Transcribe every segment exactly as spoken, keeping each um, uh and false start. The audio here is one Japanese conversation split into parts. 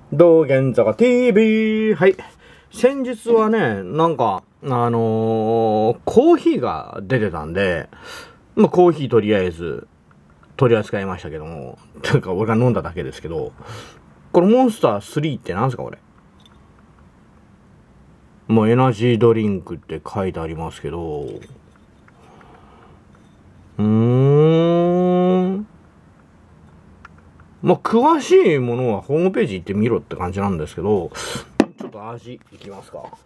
道玄坂 ティービー。はい。先日はね、なんか、あのー、コーヒーが出てたんで、まあ、コーヒーとりあえず、取り扱いましたけども、というか俺が飲んだだけですけど、これモンスタースリーってなんすかこれ。もうエナジードリンクって書いてありますけど、うーん。まあ、詳しいものはホームページ行ってみろって感じなんですけど、ちょっと味いきますか。よ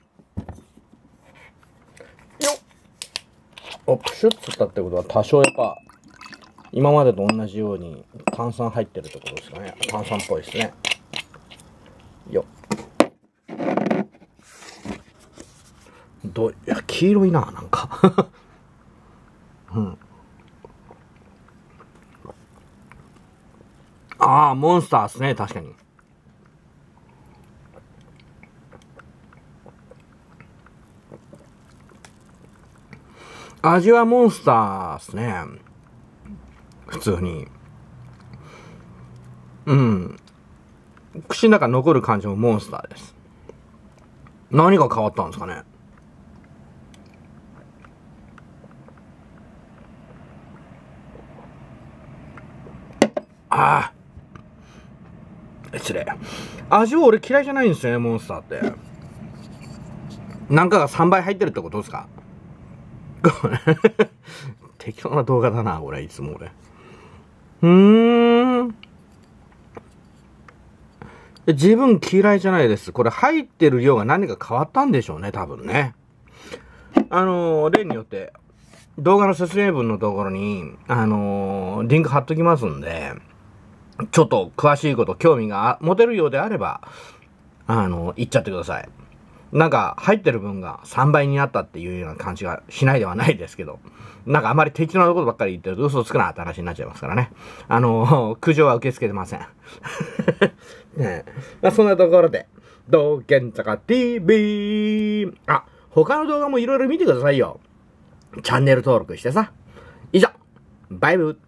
っ。お、プシュッつったってことは多少やっぱ、今までと同じように炭酸入ってるってことですかね。炭酸っぽいですね。よっ。どう、いや、黄色いな、なんか。うん。ああ、モンスターですね、確かに。味はモンスターですね。普通に。うん。口の中残る感じもモンスターです。何が変わったんですかね。ああ。失礼。味は俺嫌いじゃないんですよね、モンスターって。なんかがさんばい入ってるってことですか？適当な動画だな、これ、いつも俺。うーん。自分嫌いじゃないです。これ入ってる量が何か変わったんでしょうね、多分ね。あのー、例によって、動画の説明文のところに、あのー、リンク貼っときますんで、ちょっと詳しいこと、興味が持てるようであれば、あのー、言っちゃってください。なんか、入ってる分がさんばいになったっていうような感じがしないではないですけど、なんかあまり適当なことばっかり言ってると嘘つくなって話になっちゃいますからね。あのー、苦情は受け付けてません。ねえ。まあ、そんなところで、道玄坂 ティービー。あ、他の動画もいろいろ見てくださいよ。チャンネル登録してさ。以上、バイブー。